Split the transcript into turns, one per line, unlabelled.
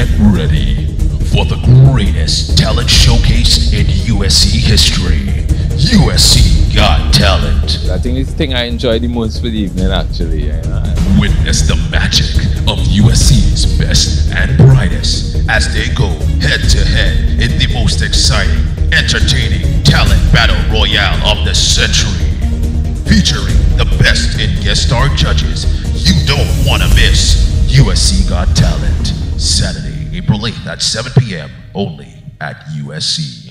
Get ready for the greatest talent showcase in USC history. USC Got Talent.
I think it's the thing I enjoy the most for the evening, actually.
Witness the magic of USC's best and brightest as they go head to head in the most exciting, entertaining talent battle royale of the century. Featuring the best in guest star judges you don't want to miss. USC Got Talent. Saturday, April 8th at 7 p.m. only at USC.